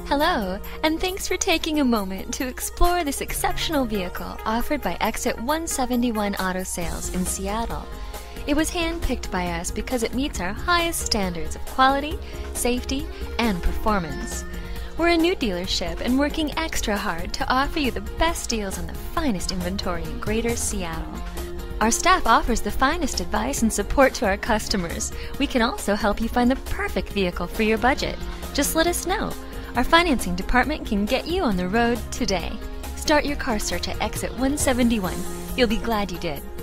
Hello, and thanks for taking a moment to explore this exceptional vehicle offered by Exit 171 Auto Sales in Seattle. It was handpicked by us because it meets our highest standards of quality, safety, and performance. We're a new dealership and working extra hard to offer you the best deals on the finest inventory in Greater Seattle. Our staff offers the finest advice and support to our customers. We can also help you find the perfect vehicle for your budget. Just let us know. Our financing department can get you on the road today. Start your car search at Exit 171. You'll be glad you did.